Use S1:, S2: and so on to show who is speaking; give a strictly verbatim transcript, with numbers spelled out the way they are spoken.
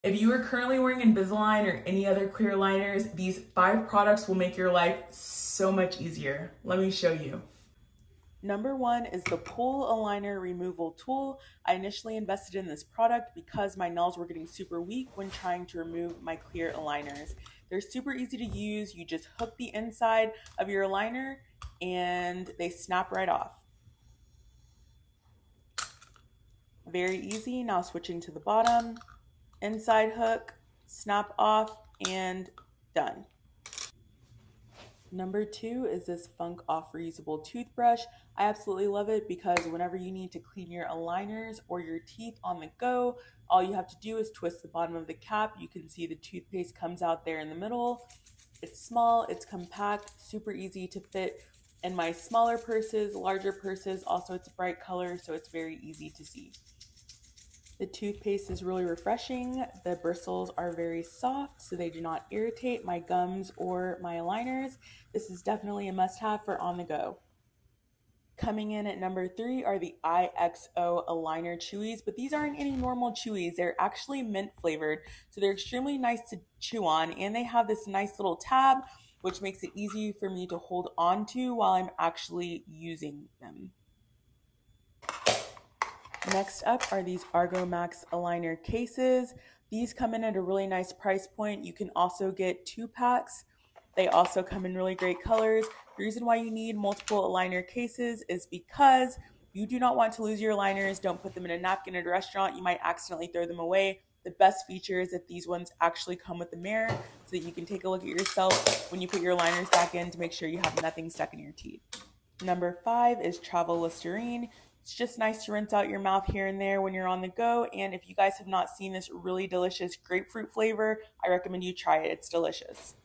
S1: If you are currently wearing Invisalign or any other clear aligners, these five products will make your life so much easier. Let me show you. Number one is the Pull Aligner Removal Tool. I initially invested in this product because my nails were getting super weak when trying to remove my clear aligners. They're super easy to use. You just hook the inside of your aligner and they snap right off. Very easy. Now switching to the bottom, inside hook, snap off, and done. Number two is this Funk Off reusable toothbrush. I absolutely love it because whenever you need to clean your aligners or your teeth on the go, all you have to do is twist the bottom of the cap. You can see the toothpaste comes out there in the middle. It's small, it's compact, super easy to fit in my smaller purses, larger purses. Also, it's a bright color, so it's very easy to see. The toothpaste is really refreshing. The bristles are very soft, so they do not irritate my gums or my aligners. This is definitely a must-have for on the go. Coming in at number three are the I X O Aligner Chewies, but these aren't any normal chewies. They're actually mint flavored, so they're extremely nice to chew on, and they have this nice little tab, which makes it easy for me to hold on to while I'm actually using them. Next up are these Argomax aligner cases. These come in at a really nice price point. You can also get two packs. They also come in really great colors. The reason why you need multiple aligner cases is because you do not want to lose your aligners. Don't put them in a napkin at a restaurant. You might accidentally throw them away. The best feature is that these ones actually come with a mirror so that you can take a look at yourself when you put your aligners back in to make sure you have nothing stuck in your teeth. Number five is Travel Listerine. It's just nice to rinse out your mouth here and there when you're on the go. And if you guys have not seen this really delicious grapefruit flavor, I recommend you try it. It's delicious.